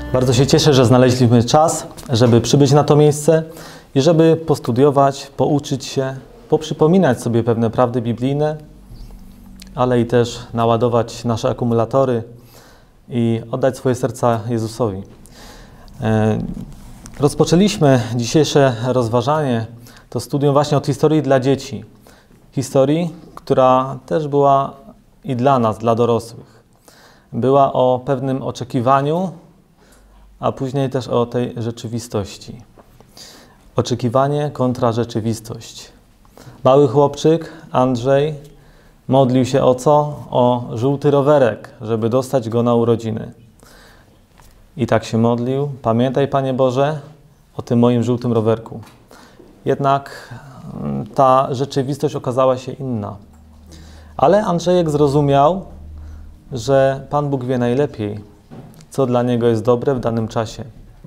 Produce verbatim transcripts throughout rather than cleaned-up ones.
Bardzo się cieszę, że znaleźliśmy czas, żeby przybyć na to miejsce i żeby postudiować, pouczyć się, poprzypominać sobie pewne prawdy biblijne, ale i też naładować nasze akumulatory i oddać swoje serca Jezusowi. Rozpoczęliśmy dzisiejsze rozważanie, to studium właśnie od historii dla dzieci. Historii, która też była i dla nas, dla dorosłych. Była o pewnym oczekiwaniu, a później też o tej rzeczywistości. Oczekiwanie kontra rzeczywistość. Mały chłopczyk, Andrzej, modlił się o co? O żółty rowerek, żeby dostać go na urodziny. I tak się modlił. Pamiętaj, Panie Boże, o tym moim żółtym rowerku. Jednak ta rzeczywistość okazała się inna. Ale Andrzejek zrozumiał, że Pan Bóg wie najlepiej, co dla niego jest dobre w danym czasie.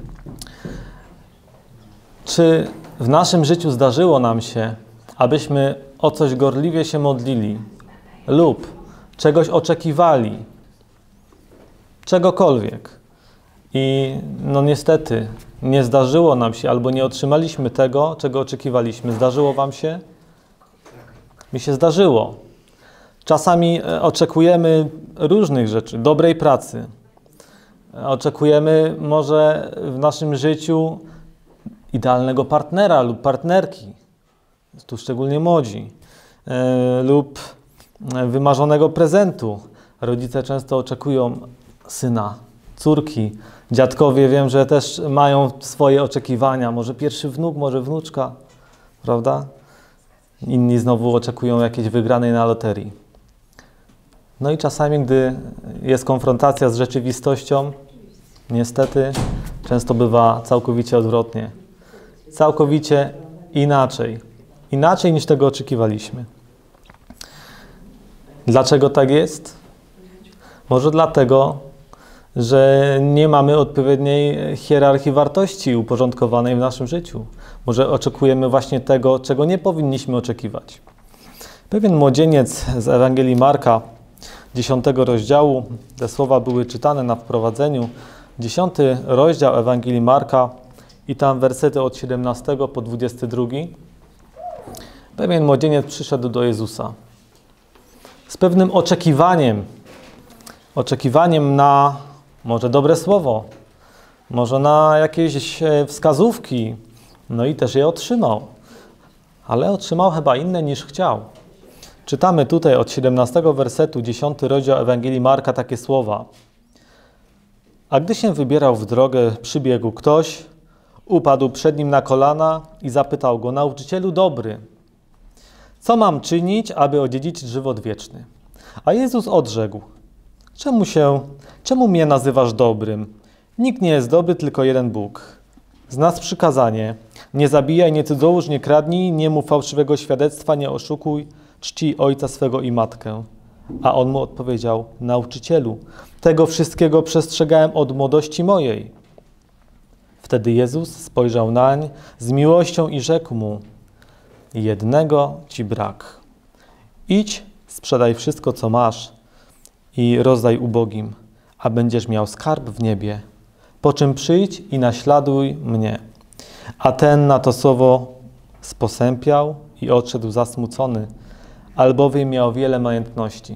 Czy w naszym życiu zdarzyło nam się, abyśmy o coś gorliwie się modlili lub czegoś oczekiwali, czegokolwiek i no niestety nie zdarzyło nam się albo nie otrzymaliśmy tego, czego oczekiwaliśmy? Zdarzyło wam się? Mi się zdarzyło. Czasami oczekujemy różnych rzeczy, dobrej pracy. Oczekujemy może w naszym życiu idealnego partnera lub partnerki, tu szczególnie młodzi, yy, lub wymarzonego prezentu. Rodzice często oczekują syna, córki. Dziadkowie wiem, że też mają swoje oczekiwania. Może pierwszy wnuk, może wnuczka, prawda? Inni znowu oczekują jakiejś wygranej na loterii. No i czasami, gdy jest konfrontacja z rzeczywistością, niestety często bywa całkowicie odwrotnie. Całkowicie inaczej. Inaczej niż tego oczekiwaliśmy. Dlaczego tak jest? Może dlatego, że nie mamy odpowiedniej hierarchii wartości uporządkowanej w naszym życiu. Może oczekujemy właśnie tego, czego nie powinniśmy oczekiwać. Pewien młodzieniec z Ewangelii Marka, dziesiątego rozdziału, te słowa były czytane na wprowadzeniu, dziesiąty rozdział Ewangelii Marka i tam wersety od siedemnastego po dwudziesty drugi. Pewien młodzieniec przyszedł do Jezusa z pewnym oczekiwaniem, oczekiwaniem na może dobre słowo, może na jakieś wskazówki, no i też je otrzymał, ale otrzymał chyba inne niż chciał. Czytamy tutaj od siedemnastego wersetu, dziesiąty rozdział Ewangelii Marka takie słowa. A gdy się wybierał w drogę, przybiegł ktoś, upadł przed nim na kolana i zapytał go: nauczycielu dobry, co mam czynić, aby odziedziczyć żywot wieczny? A Jezus odrzekł: czemu się, czemu mnie nazywasz dobrym? Nikt nie jest dobry, tylko jeden Bóg. Znasz przykazanie: nie zabijaj, nie cudzołóż, nie kradnij, nie mów fałszywego świadectwa, nie oszukuj, czcij ojca swego i matkę. A on mu odpowiedział: nauczycielu, tego wszystkiego przestrzegałem od młodości mojej. Wtedy Jezus spojrzał nań z miłością i rzekł mu: jednego ci brak. Idź, sprzedaj wszystko, co masz i rozdaj ubogim, a będziesz miał skarb w niebie. Po czym przyjdź i naśladuj mnie. A ten na to słowo sposępiał i odszedł zasmucony, albowiem miał wiele majątności.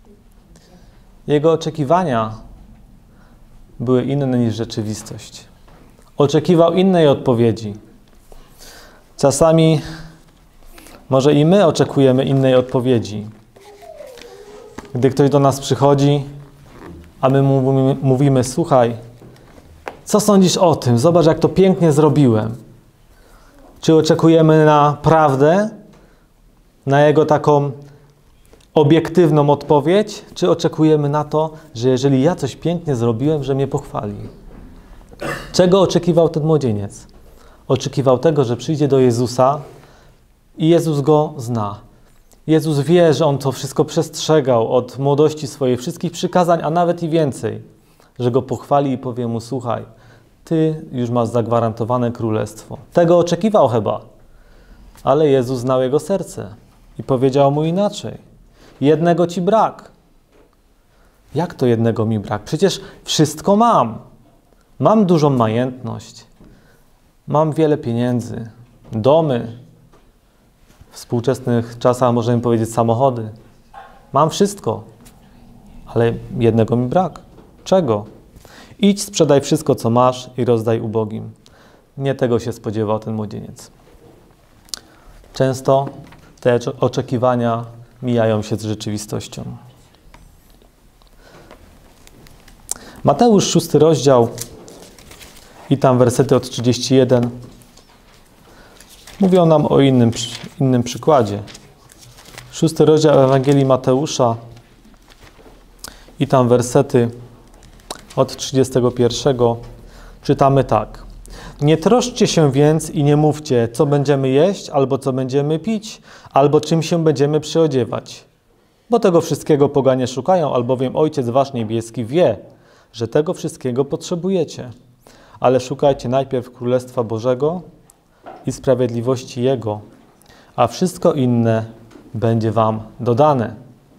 Jego oczekiwania były inne niż rzeczywistość. Oczekiwał innej odpowiedzi. Czasami może i my oczekujemy innej odpowiedzi. Gdy ktoś do nas przychodzi, a my mu mówimy, mówimy: słuchaj, co sądzisz o tym? Zobacz, jak to pięknie zrobiłem. Czy oczekujemy na prawdę, na jego taką obiektywną odpowiedź, czy oczekujemy na to, że jeżeli ja coś pięknie zrobiłem, że mnie pochwali? Czego oczekiwał ten młodzieniec? Oczekiwał tego, że przyjdzie do Jezusa i Jezus go zna. Jezus wie, że on to wszystko przestrzegał od młodości swojej, wszystkich przykazań, a nawet i więcej. Że go pochwali i powie mu: słuchaj, ty już masz zagwarantowane królestwo. Tego oczekiwał chyba. Ale Jezus znał jego serce i powiedział mu inaczej. Jednego ci brak. Jak to jednego mi brak? Przecież wszystko mam. Mam dużą majętność, mam wiele pieniędzy, domy, w współczesnych czasach możemy powiedzieć samochody. Mam wszystko, ale jednego mi brak. Czego? Idź, sprzedaj wszystko, co masz i rozdaj ubogim. Nie tego się spodziewał ten młodzieniec. Często te oczekiwania mijają się z rzeczywistością. Mateusz, szósty rozdział i tam wersety od trzydzieści jeden mówią nam o innym, innym przykładzie. Szósty rozdział Ewangelii Mateusza i tam wersety od trzydziestego pierwszego czytamy tak. Nie troszczcie się więc i nie mówcie, co będziemy jeść, albo co będziemy pić, albo czym się będziemy przyodziewać. Bo tego wszystkiego poganie szukają, albowiem Ojciec Wasz Niebieski wie, że tego wszystkiego potrzebujecie. Ale szukajcie najpierw Królestwa Bożego i sprawiedliwości Jego, a wszystko inne będzie wam dodane.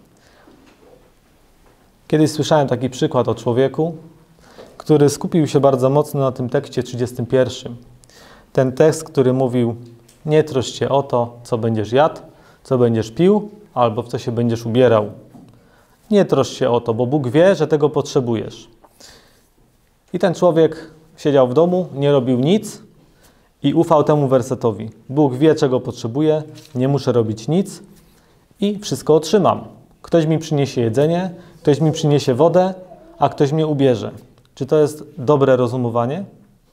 Kiedyś słyszałem taki przykład o człowieku, który skupił się bardzo mocno na tym tekście trzydziestym pierwszym. Ten tekst, który mówił, nie troszcz się o to, co będziesz jadł, co będziesz pił, albo w co się będziesz ubierał. Nie troszcz się o to, bo Bóg wie, że tego potrzebujesz. I ten człowiek siedział w domu, nie robił nic i ufał temu wersetowi. Bóg wie, czego potrzebuje, nie muszę robić nic i wszystko otrzymam. Ktoś mi przyniesie jedzenie, ktoś mi przyniesie wodę, a ktoś mnie ubierze. Czy to jest dobre rozumowanie?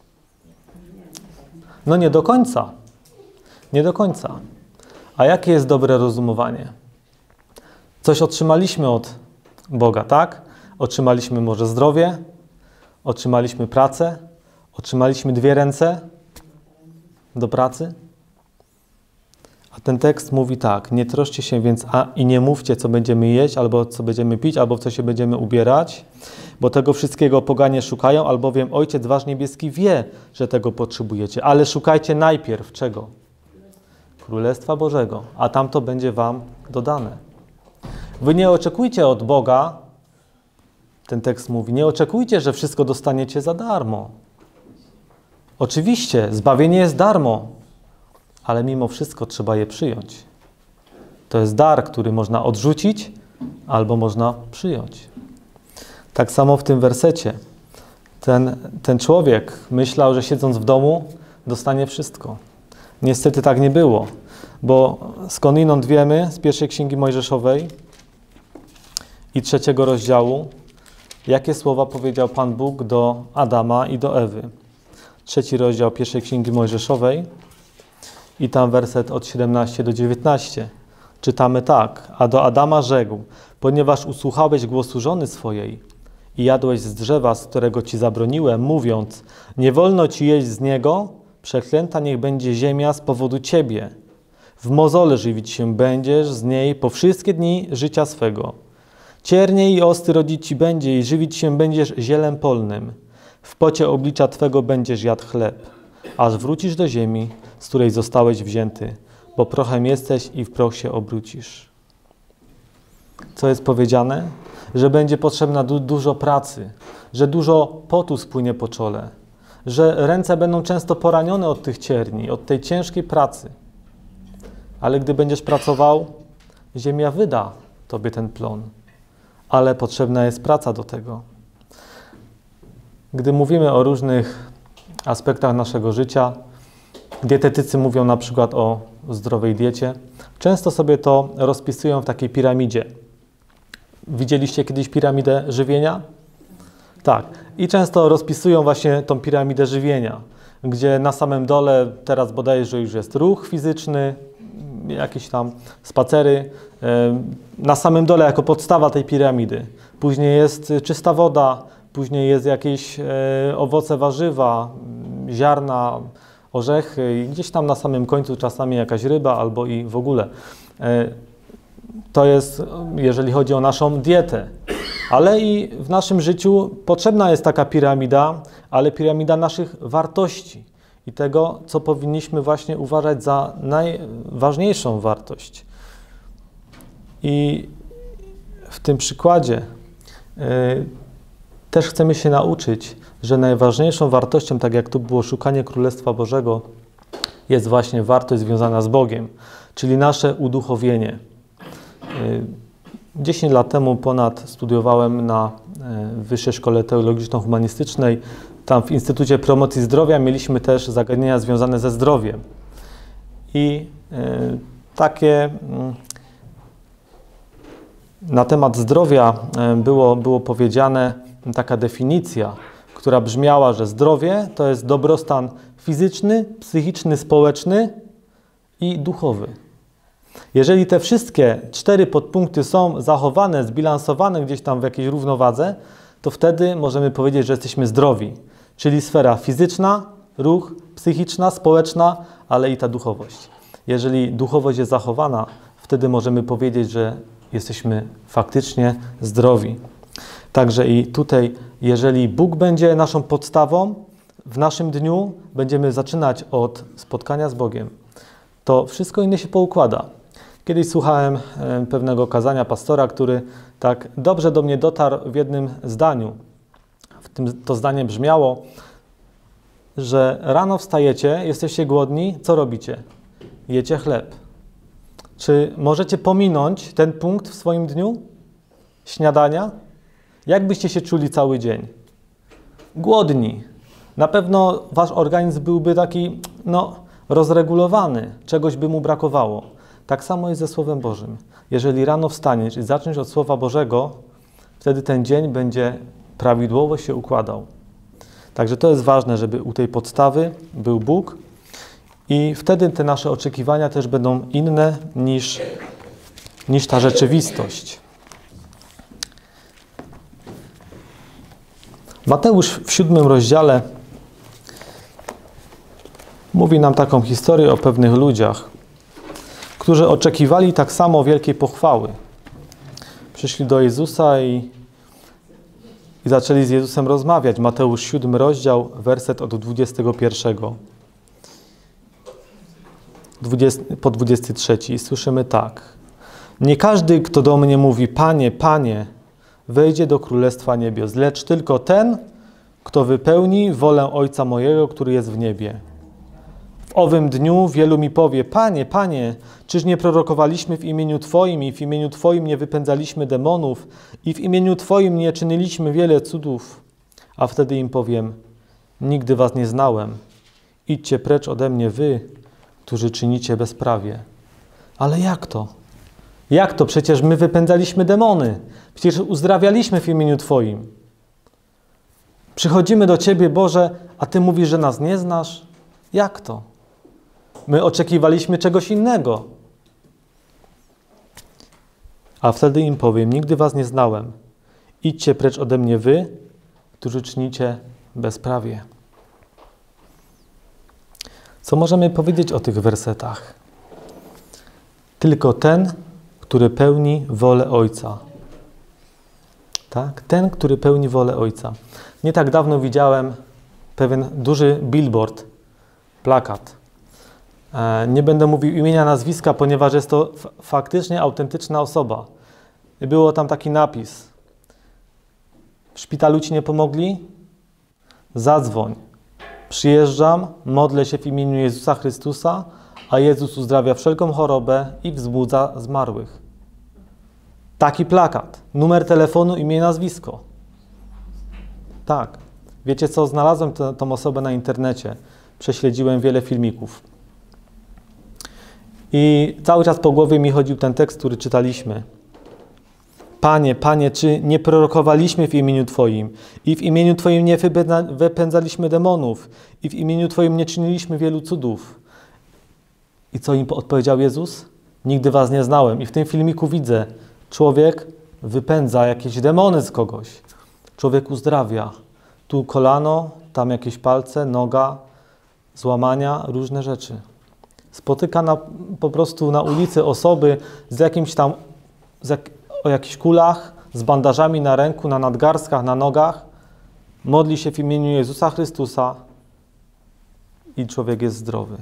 No nie do końca. Nie do końca. A jakie jest dobre rozumowanie? Coś otrzymaliśmy od Boga, tak? Otrzymaliśmy może zdrowie, otrzymaliśmy pracę, otrzymaliśmy dwie ręce do pracy. A ten tekst mówi tak, nie troszcie się więc a, i nie mówcie, co będziemy jeść, albo co będziemy pić, albo w co się będziemy ubierać, bo tego wszystkiego poganie szukają, albowiem Ojciec Wasz Niebieski wie, że tego potrzebujecie. Ale szukajcie najpierw czego? Królestwa Bożego, a tamto będzie wam dodane. Wy nie oczekujcie od Boga, ten tekst mówi, nie oczekujcie, że wszystko dostaniecie za darmo. Oczywiście, zbawienie jest darmo, ale mimo wszystko trzeba je przyjąć. To jest dar, który można odrzucić albo można przyjąć. Tak samo w tym wersecie. Ten, ten człowiek myślał, że siedząc w domu dostanie wszystko. Niestety tak nie było, bo skądinąd wiemy z pierwszej Księgi Mojżeszowej i trzeciego rozdziału, jakie słowa powiedział Pan Bóg do Adama i do Ewy. Trzeci rozdział pierwszej Księgi Mojżeszowej i tam werset od siedemnastego do dziewiętnastego. Czytamy tak. A do Adama rzekł, ponieważ usłuchałeś głosu żony swojej i jadłeś z drzewa, z którego ci zabroniłem, mówiąc, nie wolno ci jeść z niego, przeklęta niech będzie ziemia z powodu ciebie. W mozole żywić się będziesz z niej po wszystkie dni życia swego. Ciernie i osty rodzić ci będzie i żywić się będziesz zielem polnym. W pocie oblicza twego będziesz jadł chleb, aż wrócisz do ziemi, z której zostałeś wzięty, bo prochem jesteś i w proch się obrócisz. Co jest powiedziane? Że będzie potrzebna du- dużo pracy, że dużo potu spłynie po czole, że ręce będą często poranione od tych cierni, od tej ciężkiej pracy. Ale gdy będziesz pracował, ziemia wyda tobie ten plon. Ale potrzebna jest praca do tego. Gdy mówimy o różnych aspektach naszego życia, dietetycy mówią na przykład o zdrowej diecie, często sobie to rozpisują w takiej piramidzie. Widzieliście kiedyś piramidę żywienia? Tak. I często rozpisują właśnie tą piramidę żywienia, gdzie na samym dole, teraz bodajże już jest ruch fizyczny, jakieś tam spacery, na samym dole jako podstawa tej piramidy. Później jest czysta woda, później jest jakieś owoce, warzywa, ziarna, orzechy i gdzieś tam na samym końcu czasami jakaś ryba albo i w ogóle. To jest, jeżeli chodzi o naszą dietę. Ale i w naszym życiu potrzebna jest taka piramida, ale piramida naszych wartości i tego, co powinniśmy właśnie uważać za najważniejszą wartość. I w tym przykładzie y, też chcemy się nauczyć, że najważniejszą wartością, tak jak tu było szukanie Królestwa Bożego, jest właśnie wartość związana z Bogiem, czyli nasze uduchowienie. dziesięć lat temu ponad studiowałem na Wyższej Szkole Teologiczno-Humanistycznej. Tam w Instytucie Promocji Zdrowia mieliśmy też zagadnienia związane ze zdrowiem. I takie na temat zdrowia było, było powiedziane taka definicja, która brzmiała, że zdrowie to jest dobrostan fizyczny, psychiczny, społeczny i duchowy. Jeżeli te wszystkie cztery podpunkty są zachowane, zbilansowane gdzieś tam w jakiejś równowadze, to wtedy możemy powiedzieć, że jesteśmy zdrowi. Czyli sfera fizyczna, ruch, psychiczna, społeczna, ale i ta duchowość. Jeżeli duchowość jest zachowana, wtedy możemy powiedzieć, że jesteśmy faktycznie zdrowi. Także i tutaj, jeżeli Bóg będzie naszą podstawą, w naszym dniu będziemy zaczynać od spotkania z Bogiem, to wszystko inne się poukłada. Kiedyś słuchałem pewnego kazania pastora, który tak dobrze do mnie dotarł w jednym zdaniu. W tym to zdanie brzmiało, że rano wstajecie, jesteście głodni, co robicie? Jecie chleb. Czy możecie pominąć ten punkt w swoim dniu? Śniadania? Jak byście się czuli cały dzień? Głodni. Na pewno wasz organizm byłby taki, no, rozregulowany. Czegoś by mu brakowało. Tak samo jest ze Słowem Bożym. Jeżeli rano wstaniesz i zaczniesz od Słowa Bożego, wtedy ten dzień będzie prawidłowo się układał. Także to jest ważne, żeby u tej podstawy był Bóg i wtedy te nasze oczekiwania też będą inne niż, niż ta rzeczywistość. Mateusz w siódmym rozdziale mówi nam taką historię o pewnych ludziach, którzy oczekiwali tak samo wielkiej pochwały. Przyszli do Jezusa i, i zaczęli z Jezusem rozmawiać. Mateusz siódmy rozdział, werset od dwudziestego pierwszego po dwudziesty trzeci. I słyszymy tak. Nie każdy, kto do mnie mówi, Panie, Panie, wejdzie do Królestwa Niebios, lecz tylko ten, kto wypełni wolę Ojca mojego, który jest w niebie. W owym dniu wielu mi powie, Panie, Panie, czyż nie prorokowaliśmy w imieniu Twoim i w imieniu Twoim nie wypędzaliśmy demonów i w imieniu Twoim nie czyniliśmy wiele cudów? A wtedy im powiem, nigdy was nie znałem. Idźcie precz ode mnie wy, którzy czynicie bezprawie. Ale jak to? Jak to? Przecież my wypędzaliśmy demony. Przecież uzdrawialiśmy w imieniu Twoim. Przychodzimy do Ciebie, Boże, a Ty mówisz, że nas nie znasz? Jak to? My oczekiwaliśmy czegoś innego. A wtedy im powiem, nigdy was nie znałem. Idźcie precz ode mnie wy, którzy czynicie bezprawie. Co możemy powiedzieć o tych wersetach? Tylko ten, który pełni wolę Ojca. Tak? Ten, który pełni wolę Ojca. Nie tak dawno widziałem pewien duży billboard, plakat. Nie będę mówił imienia, nazwiska, ponieważ jest to faktycznie autentyczna osoba. Było tam taki napis. W szpitalu ci nie pomogli? Zadzwoń. Przyjeżdżam, modlę się w imieniu Jezusa Chrystusa, a Jezus uzdrawia wszelką chorobę i wzbudza zmarłych. Taki plakat. Numer telefonu, imię i nazwisko. Tak. Wiecie co? Znalazłem tę, tą osobę na internecie. Prześledziłem wiele filmików. I cały czas po głowie mi chodził ten tekst, który czytaliśmy. Panie, Panie, czy nie prorokowaliśmy w imieniu Twoim i w imieniu Twoim nie wypędzaliśmy demonów i w imieniu Twoim nie czyniliśmy wielu cudów? I co im odpowiedział Jezus? Nigdy was nie znałem. I w tym filmiku widzę, człowiek wypędza jakieś demony z kogoś. Człowiek uzdrawia. Tu kolano, tam jakieś palce, noga, złamania, różne rzeczy. Spotyka na, po prostu na ulicy osoby z jakimś tam, z jak, o jakichś kulach, z bandażami na ręku, na nadgarstkach, na nogach. Modli się w imieniu Jezusa Chrystusa i człowiek jest zdrowy.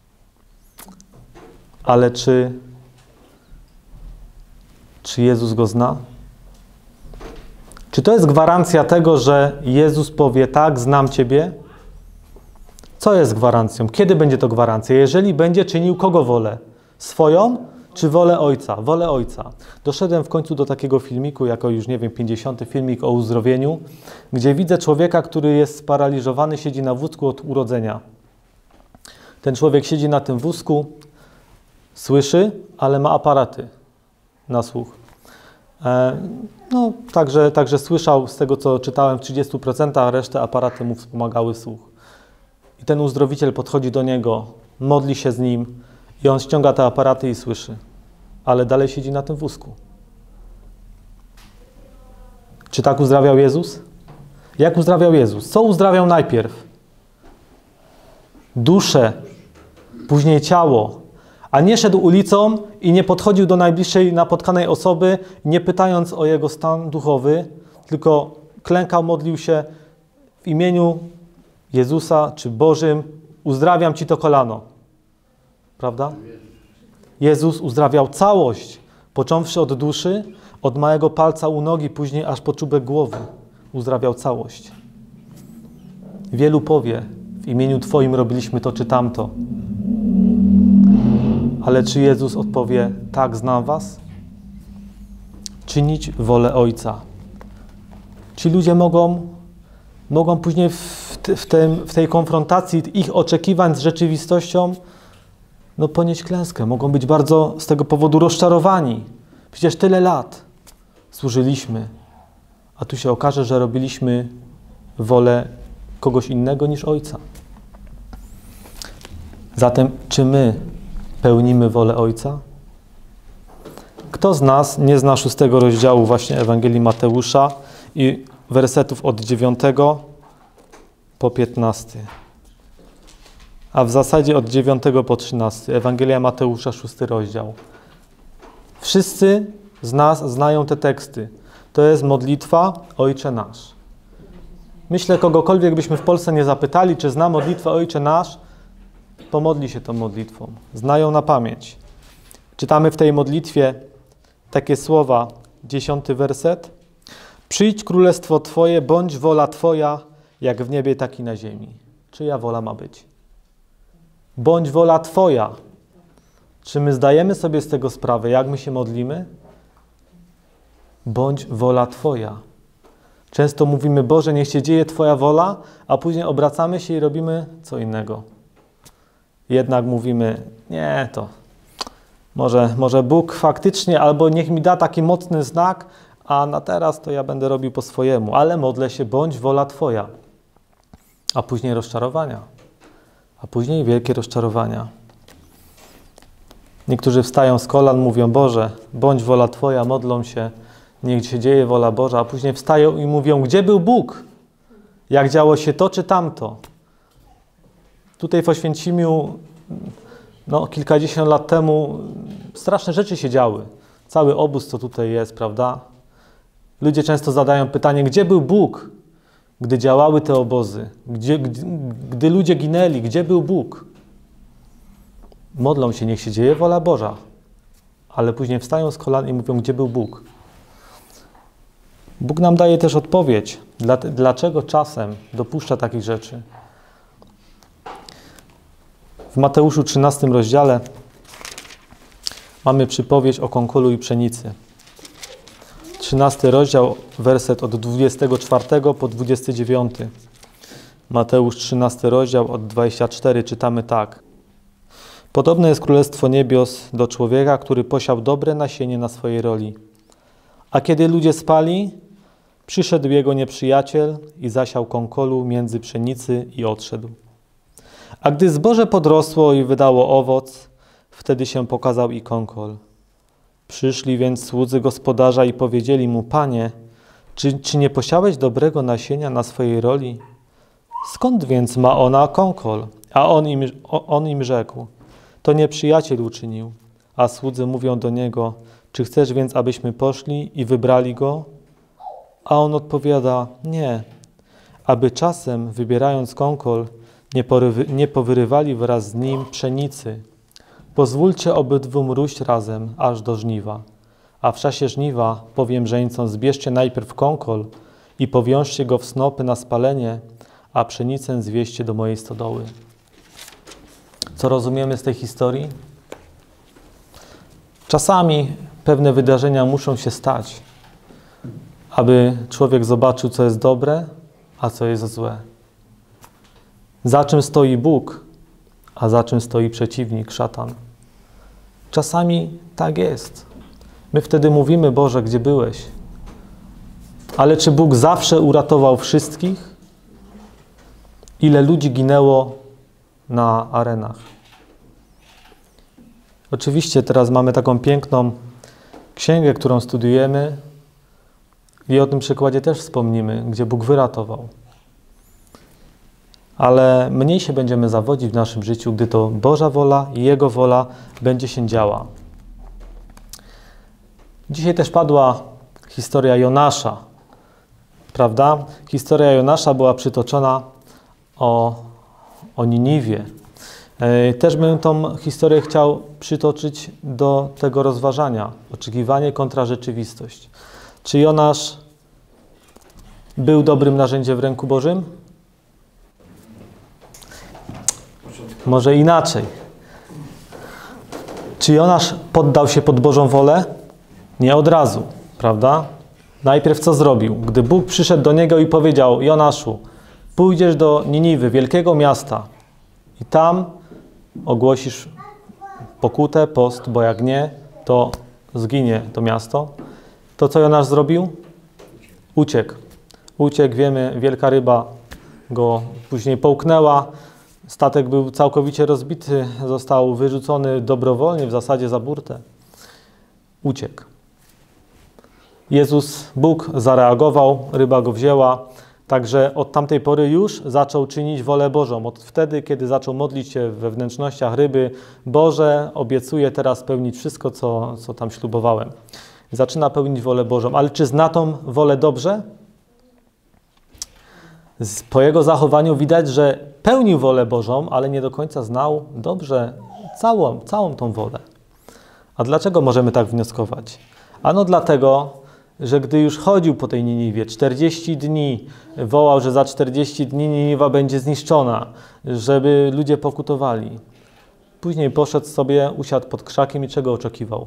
Ale czy, czy Jezus go zna? Czy Czy to jest gwarancja tego, że Jezus powie, tak, znam Ciebie? Co jest gwarancją? Kiedy będzie to gwarancja? Jeżeli będzie czynił kogo wolę? Swoją czy wolę Ojca? Wolę Ojca. Doszedłem w końcu do takiego filmiku, jako już, nie wiem, pięćdziesiąty filmik o uzdrowieniu, gdzie widzę człowieka, który jest sparaliżowany, siedzi na wózku od urodzenia. Ten człowiek siedzi na tym wózku, słyszy, ale ma aparaty na słuch. E, no, także, także słyszał, z tego co czytałem, w trzydziestu procentach, a resztę aparaty mu wspomagały słuch. I ten uzdrowiciel podchodzi do niego, modli się z nim i on ściąga te aparaty i słyszy. Ale dalej siedzi na tym wózku. Czy tak uzdrawiał Jezus? Jak uzdrawiał Jezus? Co uzdrawiał najpierw? Duszę, później ciało. A nie szedł ulicą i nie podchodził do najbliższej napotkanej osoby, nie pytając o jego stan duchowy, tylko klękał, modlił się w imieniu Jezusa czy Bożym, uzdrawiam Ci to kolano. Prawda? Jezus uzdrawiał całość, począwszy od duszy, od małego palca u nogi, później aż po czubek głowy. Uzdrawiał całość. Wielu powie, w imieniu Twoim robiliśmy to czy tamto. Ale czy Jezus odpowie, tak, znam Was? Czynić wolę Ojca. Ci ludzie mogą, mogą później w, w, tym, w tej konfrontacji ich oczekiwań z rzeczywistością no, ponieść klęskę. Mogą być bardzo z tego powodu rozczarowani. Przecież tyle lat służyliśmy, a tu się okaże, że robiliśmy wolę kogoś innego niż Ojca. Zatem, czy my pełnimy wolę Ojca? Kto z nas nie zna szóstego rozdziału właśnie Ewangelii Mateusza i wersetów od dziewiątego po piętnasty? A w zasadzie od dziewiątego po trzynasty. Ewangelia Mateusza, szósty rozdział. Wszyscy z nas znają te teksty. To jest modlitwa Ojcze Nasz. Myślę, kogokolwiek byśmy w Polsce nie zapytali, czy zna modlitwę Ojcze Nasz, pomodli się tą modlitwą. Znają na pamięć. Czytamy w tej modlitwie takie słowa, dziesiąty werset. Przyjdź królestwo Twoje, bądź wola Twoja, jak w niebie, tak i na ziemi. Czyja wola ma być? Bądź wola Twoja. Czy my zdajemy sobie z tego sprawę, jak my się modlimy? Bądź wola Twoja. Często mówimy, Boże, niech się dzieje Twoja wola, a później obracamy się i robimy co innego. Jednak mówimy, nie, to może, może Bóg faktycznie, albo niech mi da taki mocny znak, a na teraz to ja będę robił po swojemu, ale modlę się, bądź wola Twoja. A później rozczarowania. A później wielkie rozczarowania. Niektórzy wstają z kolan, mówią, Boże, bądź wola Twoja, modlą się, niech się dzieje wola Boża, a później wstają i mówią, gdzie był Bóg? Jak działo się to czy tamto? Tutaj w Oświęcimiu no, kilkadziesiąt lat temu straszne rzeczy się działy. Cały obóz, co tutaj jest, prawda? Ludzie często zadają pytanie, gdzie był Bóg, gdy działały te obozy? Gdzie, gdy, gdy ludzie ginęli, gdzie był Bóg? Modlą się, niech się dzieje wola Boża. Ale później wstają z kolan i mówią, gdzie był Bóg? Bóg nam daje też odpowiedź, dlaczego czasem dopuszcza takich rzeczy. W Mateuszu trzynastym rozdziale mamy przypowieść o konkolu i pszenicy. trzynasty rozdział, werset od dwudziestego czwartego po dwudziesty dziewiąty. Mateusz trzynasty rozdział, od dwudziestego czwartego czytamy tak. Podobne jest Królestwo Niebios do człowieka, który posiał dobre nasienie na swojej roli. A kiedy ludzie spali, przyszedł jego nieprzyjaciel i zasiał konkolu między pszenicy i odszedł. A gdy zboże podrosło i wydało owoc, wtedy się pokazał i konkol. Przyszli więc słudzy gospodarza i powiedzieli mu, Panie, czy, czy nie posiałeś dobrego nasienia na swojej roli? Skąd więc ma ona konkol? A on im, on im rzekł, to nieprzyjaciel uczynił. A słudzy mówią do niego, czy chcesz więc, abyśmy poszli i wybrali go? A on odpowiada, nie, aby czasem, wybierając konkol, nie, porywy, nie powyrywali wraz z nim pszenicy. Pozwólcie obydwu róść razem, aż do żniwa. A w czasie żniwa powiem żeńcom, zbierzcie najpierw konkol, i powiążcie go w snopy na spalenie, a pszenicę zwieście do mojej stodoły. Co rozumiemy z tej historii? Czasami pewne wydarzenia muszą się stać, aby człowiek zobaczył, co jest dobre, a co jest złe. Za czym stoi Bóg, a za czym stoi przeciwnik, szatan. Czasami tak jest. My wtedy mówimy: Boże, gdzie byłeś? Ale czy Bóg zawsze uratował wszystkich? Ile ludzi ginęło na arenach? Oczywiście teraz mamy taką piękną księgę, którą studiujemy i o tym przykładzie też wspomnimy, gdzie Bóg wyratował. Ale mniej się będziemy zawodzić w naszym życiu, gdy to Boża wola i Jego wola będzie się działa. Dzisiaj też padła historia Jonasza, prawda? Historia Jonasza była przytoczona o, o Niniwie. Też bym tą historię chciał przytoczyć do tego rozważania. Oczekiwanie kontra rzeczywistość. Czy Jonasz był dobrym narzędziem w ręku Bożym? Może inaczej. Czy Jonasz poddał się pod Bożą wolę? Nie od razu, prawda? Najpierw co zrobił? Gdy Bóg przyszedł do niego i powiedział: Jonaszu, pójdziesz do Niniwy, wielkiego miasta, i tam ogłosisz pokutę, post, bo jak nie, to zginie to miasto. To co Jonasz zrobił? Uciekł. Uciekł, wiemy, wielka ryba go później połknęła. Statek był całkowicie rozbity, został wyrzucony dobrowolnie, w zasadzie za burtę. Uciekł. Jezus, Bóg zareagował, ryba go wzięła. Także od tamtej pory już zaczął czynić wolę Bożą. Od wtedy, kiedy zaczął modlić się we wnętrznościach ryby: Boże, obiecuję teraz pełnić wszystko, co, co tam ślubowałem. Zaczyna pełnić wolę Bożą. Ale czy zna tą wolę dobrze? Po jego zachowaniu widać, że pełnił wolę Bożą, ale nie do końca znał dobrze całą, całą tą wolę. A dlaczego możemy tak wnioskować? Ano dlatego, że gdy już chodził po tej Niniwie, czterdzieści dni wołał, że za czterdzieści dni Niniwa będzie zniszczona, żeby ludzie pokutowali. Później poszedł sobie, usiadł pod krzakiem i czego oczekiwał?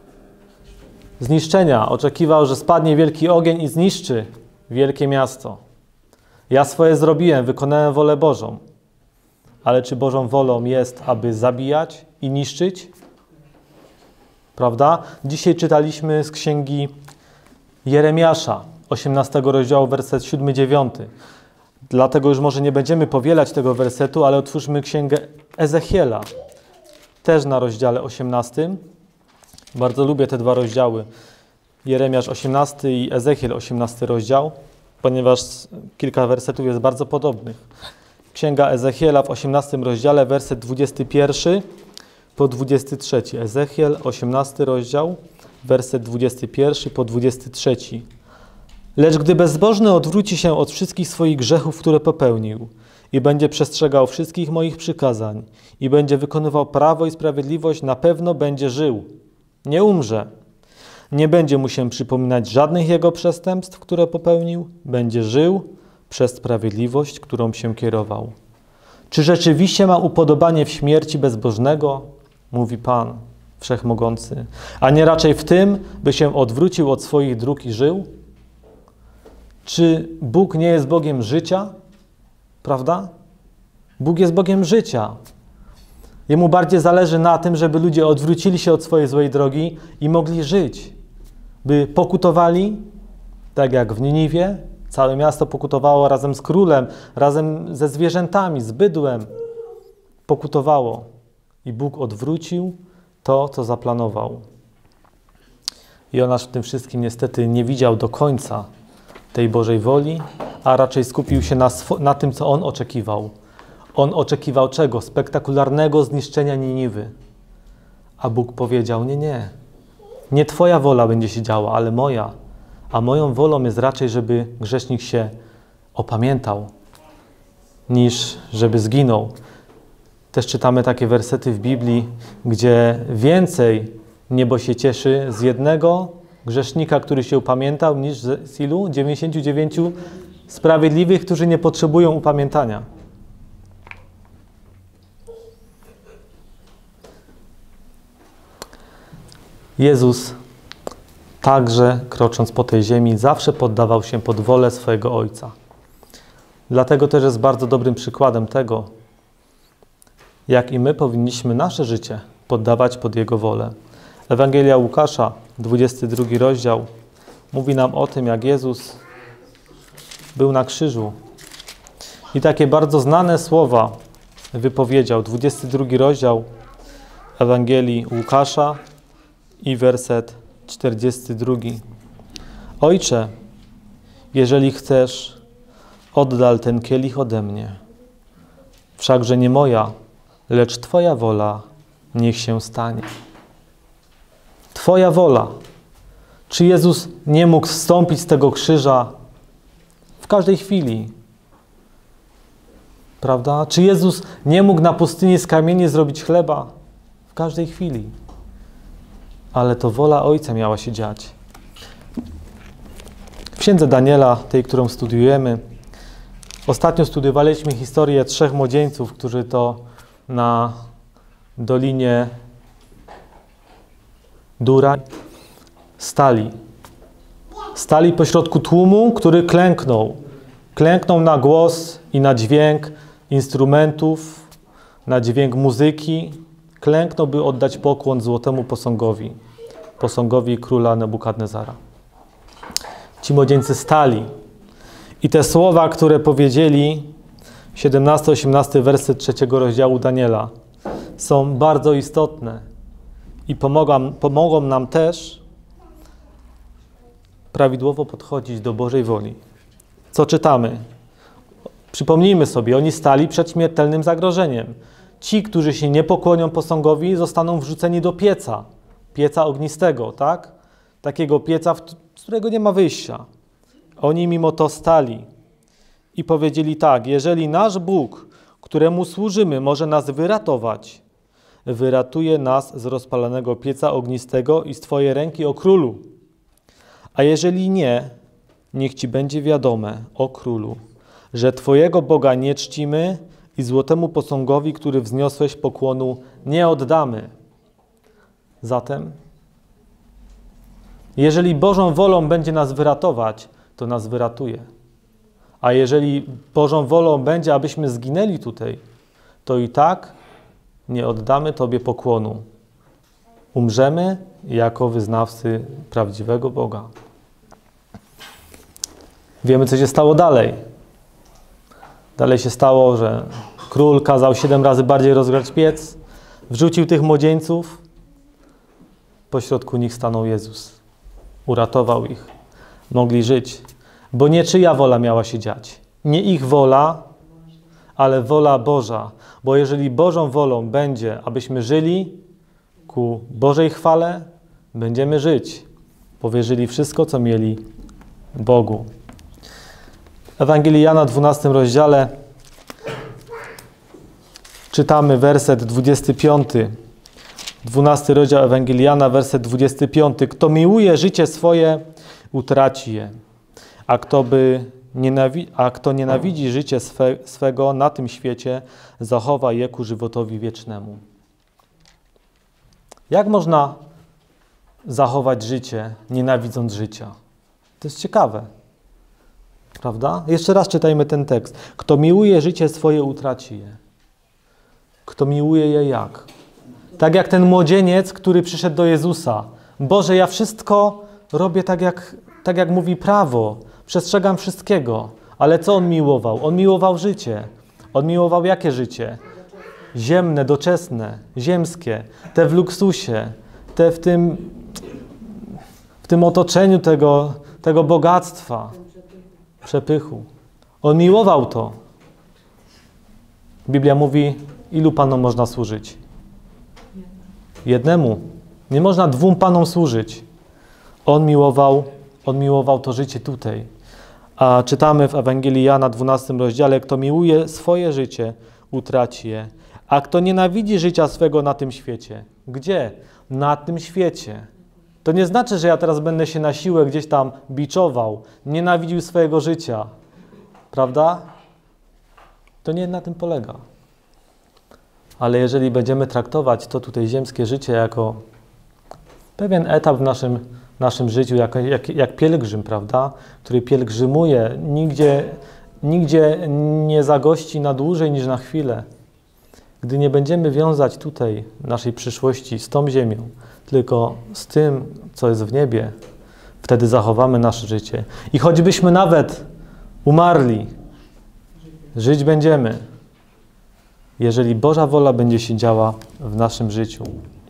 Zniszczenia. Oczekiwał, że spadnie wielki ogień i zniszczy wielkie miasto. Ja swoje zrobiłem, wykonałem wolę Bożą. Ale czy Bożą wolą jest, aby zabijać i niszczyć? Prawda? Dzisiaj czytaliśmy z księgi Jeremiasza, osiemnastego rozdziału, werset siódmy dziewiąty. Dlatego już może nie będziemy powielać tego wersetu, ale otwórzmy księgę Ezechiela, też na rozdziale osiemnastym. Bardzo lubię te dwa rozdziały. Jeremiasz osiemnasty i Ezechiel osiemnasty rozdział, ponieważ kilka wersetów jest bardzo podobnych. Księga Ezechiela w osiemnastym rozdziale, werset dwudziesty pierwszy po dwudziesty trzeci. Ezechiel, osiemnasty rozdział, werset dwudziesty pierwszy po dwudziesty trzeci. Lecz gdy bezbożny odwróci się od wszystkich swoich grzechów, które popełnił, i będzie przestrzegał wszystkich moich przykazań, i będzie wykonywał prawo i sprawiedliwość, na pewno będzie żył. Nie umrze. Nie będzie mu się przypominać żadnych jego przestępstw, które popełnił. Będzie żył przez sprawiedliwość, którą się kierował. Czy rzeczywiście ma upodobanie w śmierci bezbożnego? Mówi Pan Wszechmogący. A nie raczej w tym, by się odwrócił od swoich dróg i żył? Czy Bóg nie jest Bogiem życia? Prawda? Bóg jest Bogiem życia. Jemu bardziej zależy na tym, żeby ludzie odwrócili się od swojej złej drogi i mogli żyć. By pokutowali, tak jak w Niniwie, całe miasto pokutowało razem z królem, razem ze zwierzętami, z bydłem. Pokutowało. I Bóg odwrócił to, co zaplanował. Jonasz w tym wszystkim niestety nie widział do końca tej Bożej woli, a raczej skupił się na, na tym, co on oczekiwał. On oczekiwał czego? Spektakularnego zniszczenia Niniwy. A Bóg powiedział: nie, nie. Nie twoja wola będzie się działa, ale moja. A moją wolą jest raczej, żeby grzesznik się opamiętał, niż żeby zginął. Też czytamy takie wersety w Biblii, gdzie więcej niebo się cieszy z jednego grzesznika, który się upamiętał, niż z ilu? dziewięćdziesięciu dziewięciu sprawiedliwych, którzy nie potrzebują upamiętania. Jezus także, krocząc po tej ziemi, zawsze poddawał się pod wolę swojego Ojca. Dlatego też jest bardzo dobrym przykładem tego, jak i my powinniśmy nasze życie poddawać pod Jego wolę. Ewangelia Łukasza, dwudziesty drugi rozdział, mówi nam o tym, jak Jezus był na krzyżu. I takie bardzo znane słowa wypowiedział. dwudziesty drugi rozdział Ewangelii Łukasza i werset czterdziesty drugi. Ojcze, jeżeli chcesz, oddal ten kielich ode mnie. Wszakże nie moja, lecz Twoja wola niech się stanie. Twoja wola. Czy Jezus nie mógł zstąpić z tego krzyża w każdej chwili? Prawda? Czy Jezus nie mógł na pustyni z kamieni zrobić chleba? W każdej chwili. Ale to wola Ojca miała się dziać. W księdze Daniela, tej, którą studiujemy, ostatnio studiowaliśmy historię trzech młodzieńców, którzy to na dolinie Dura stali. Stali pośrodku tłumu, który klęknął. Klęknął na głos i na dźwięk instrumentów, na dźwięk muzyki. Klęknął, by oddać pokłon złotemu posągowi, posągowi króla Nebukadnezara. Ci młodzieńcy stali. I te słowa, które powiedzieli, siedemnasty osiemnasty werset trzeciego rozdziału Daniela, są bardzo istotne i pomogą, pomogą nam też prawidłowo podchodzić do Bożej woli. Co czytamy? Przypomnijmy sobie, oni stali przed śmiertelnym zagrożeniem. Ci, którzy się nie pokłonią posągowi, zostaną wrzuceni do pieca. Pieca ognistego, tak? Takiego pieca, z którego nie ma wyjścia. Oni mimo to stali i powiedzieli tak: jeżeli nasz Bóg, któremu służymy, może nas wyratować, wyratuje nas z rozpalonego pieca ognistego i z Twojej ręki, o królu. A jeżeli nie, niech Ci będzie wiadome, o królu, że Twojego Boga nie czcimy i złotemu posągowi, który wzniosłeś, pokłonu nie oddamy. Zatem, jeżeli Bożą wolą będzie nas wyratować, to nas wyratuje. A jeżeli Bożą wolą będzie, abyśmy zginęli tutaj, to i tak nie oddamy Tobie pokłonu. Umrzemy jako wyznawcy prawdziwego Boga. Wiemy, co się stało dalej. Dalej się stało, że król kazał siedem razy bardziej rozgrzać piec, wrzucił tych młodzieńców, pośrodku nich stanął Jezus. Uratował ich. Mogli żyć, bo nie czyja wola miała się dziać. Nie ich wola, ale wola Boża. Bo jeżeli Bożą wolą będzie, abyśmy żyli ku Bożej chwale, będziemy żyć. Powierzyli wszystko, co mieli Bogu. W Ewangelii Jana, dwunastym rozdziale, czytamy werset dwudziesty piąty. dwunasty rozdział Ewangelii Jana, werset dwudziesty piąty. Kto miłuje życie swoje, utraci je. A kto, by nienawi- a kto nienawidzi życie swe, swego na tym świecie, zachowa je ku żywotowi wiecznemu. Jak można zachować życie, nienawidząc życia? To jest ciekawe. Prawda? Jeszcze raz czytajmy ten tekst. Kto miłuje życie swoje, utraci je. Kto miłuje je jak? Tak jak ten młodzieniec, który przyszedł do Jezusa. Boże, ja wszystko robię tak jak, tak jak mówi prawo. Przestrzegam wszystkiego. Ale co on miłował? On miłował życie. On miłował jakie życie? Ziemne, doczesne, ziemskie. Te w luksusie. Te w tym, w tym otoczeniu tego, tego bogactwa. Przepychu. On miłował to. Biblia mówi, ilu panom można służyć? Jednemu. Nie można dwóm panom służyć. On miłował, on miłował to życie tutaj. A czytamy w Ewangelii Jana, dwunastym rozdziale, kto miłuje swoje życie, utraci je. A kto nienawidzi życia swego na tym świecie. Gdzie? Na tym świecie. To To nie znaczy, że ja teraz będę się na siłę gdzieś tam biczował, nienawidził swojego życia. Prawda? To nie na tym polega. Ale jeżeli będziemy traktować to tutaj ziemskie życie jako pewien etap w naszym, naszym życiu, jak, jak, jak pielgrzym, prawda? Który pielgrzymuje, nigdzie, nigdzie nie zagości na dłużej niż na chwilę. Gdy nie będziemy wiązać tutaj naszej przyszłości z tą ziemią, tylko z tym, co jest w niebie, wtedy zachowamy nasze życie. I choćbyśmy nawet umarli, żyć będziemy, jeżeli Boża wola będzie się działa w naszym życiu.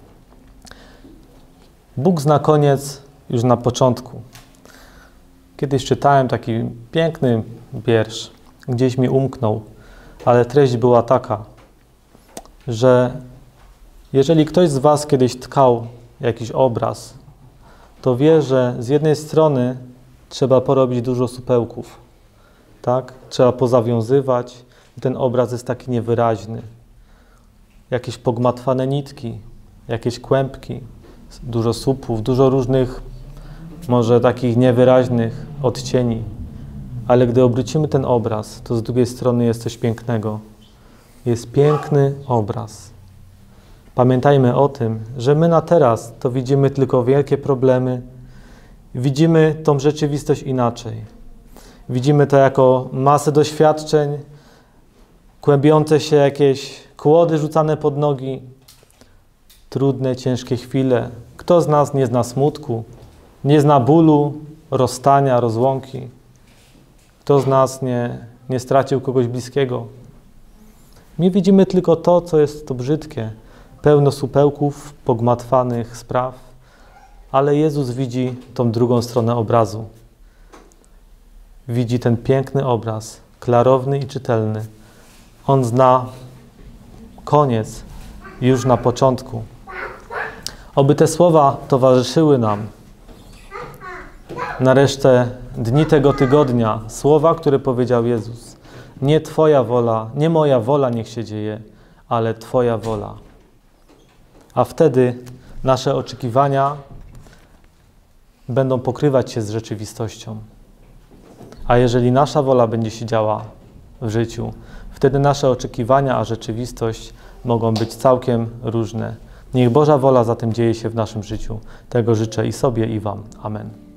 Bóg zna koniec już na początku. Kiedyś czytałem taki piękny wiersz, gdzieś mi umknął, ale treść była taka, że jeżeli ktoś z was kiedyś tkał jakiś obraz, to wie, że z jednej strony trzeba porobić dużo supełków, tak? Trzeba pozawiązywać i ten obraz jest taki niewyraźny. Jakieś pogmatwane nitki, jakieś kłębki, dużo słupów, dużo różnych, może takich niewyraźnych odcieni. Ale gdy obrócimy ten obraz, to z drugiej strony jest coś pięknego. Jest piękny obraz. Pamiętajmy o tym, że my na teraz to widzimy tylko wielkie problemy, widzimy tą rzeczywistość inaczej. Widzimy to jako masę doświadczeń, kłębiące się jakieś kłody rzucane pod nogi, trudne, ciężkie chwile. Kto z nas nie zna smutku, nie zna bólu, rozstania, rozłąki? Kto z nas nie, nie stracił kogoś bliskiego? My widzimy tylko to, co jest to brzydkie, pełno supełków, pogmatwanych spraw, ale Jezus widzi tą drugą stronę obrazu. Widzi ten piękny obraz, klarowny i czytelny. On zna koniec już na początku. Oby te słowa towarzyszyły nam na resztę dni tego tygodnia. Słowa, które powiedział Jezus. Nie Twoja wola, nie moja wola niech się dzieje, ale Twoja wola. A wtedy nasze oczekiwania będą pokrywać się z rzeczywistością. A jeżeli nasza wola będzie się działa w życiu, wtedy nasze oczekiwania, a rzeczywistość mogą być całkiem różne. Niech Boża wola zatem dzieje się w naszym życiu. Tego życzę i sobie, i Wam. Amen.